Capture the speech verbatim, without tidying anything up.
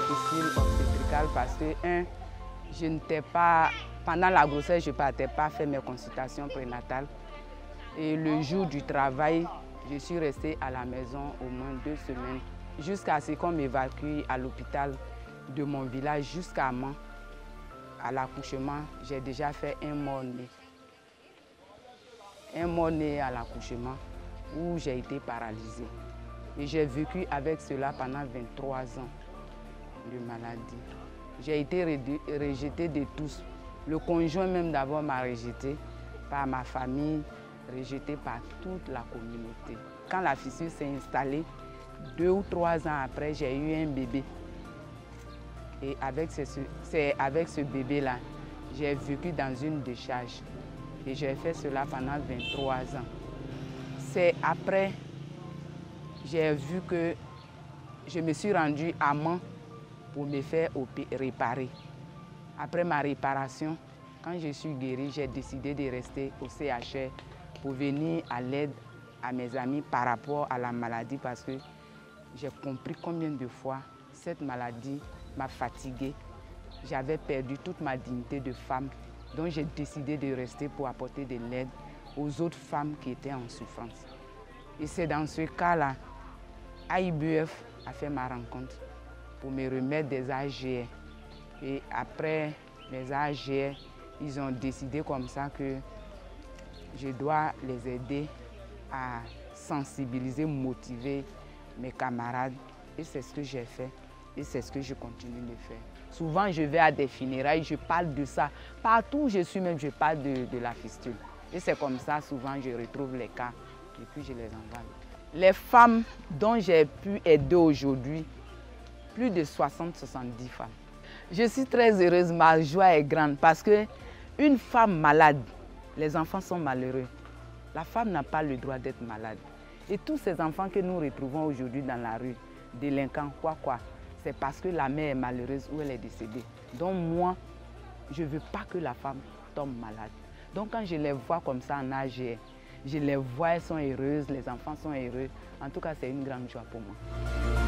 difficile obstétricale parce que, un, je n'étais pas, pendant la grossesse, je ne partais pas faire mes consultations prénatales. Et le jour du travail, je suis restée à la maison au moins deux semaines, jusqu'à ce qu'on m'évacue à l'hôpital de mon village jusqu'à Mans. À l'accouchement, j'ai déjà fait un mort-né. Un mort-né à l'accouchement où j'ai été paralysée. Et j'ai vécu avec cela pendant vingt-trois ans de maladie. J'ai été rejetée de tous. Le conjoint même d'abord m'a rejetée, par ma famille, rejetée par toute la communauté. Quand la fissure s'est installée, deux ou trois ans après, j'ai eu un bébé. Et avec ce, c'est avec ce bébé-là, j'ai vécu dans une décharge. Et j'ai fait cela pendant vingt-trois ans. C'est après, j'ai vu que je me suis rendue à Mans pour me faire réparer. Après ma réparation, quand je suis guérie, j'ai décidé de rester au C H R pour venir à l'aide à mes amis par rapport à la maladie parce que j'ai compris combien de fois cette maladie m'a fatiguée. J'avais perdu toute ma dignité de femme, donc j'ai décidé de rester pour apporter de l'aide aux autres femmes qui étaient en souffrance. Et c'est dans ce cas-là, A I B F a fait ma rencontre pour me remettre des A G R. Et après les A G R, ils ont décidé comme ça que je dois les aider à sensibiliser, motiver mes camarades. Et c'est ce que j'ai fait et c'est ce que je continue de faire. Souvent, je vais à des funérailles, je parle de ça. Partout où je suis même, je parle de, de la fistule. Et c'est comme ça, souvent, je retrouve les cas et puis je les envoie. Les femmes dont j'ai pu aider aujourd'hui, plus de soixante à soixante-dix femmes. Je suis très heureuse, ma joie est grande parce qu'une femme malade, les enfants sont malheureux. La femme n'a pas le droit d'être malade. Et tous ces enfants que nous retrouvons aujourd'hui dans la rue, délinquants, quoi, quoi, c'est parce que la mère est malheureuse ou elle est décédée. Donc moi, je ne veux pas que la femme tombe malade. Donc quand je les vois comme ça en A G R, je les vois, elles sont heureuses, les enfants sont heureux. En tout cas, c'est une grande joie pour moi.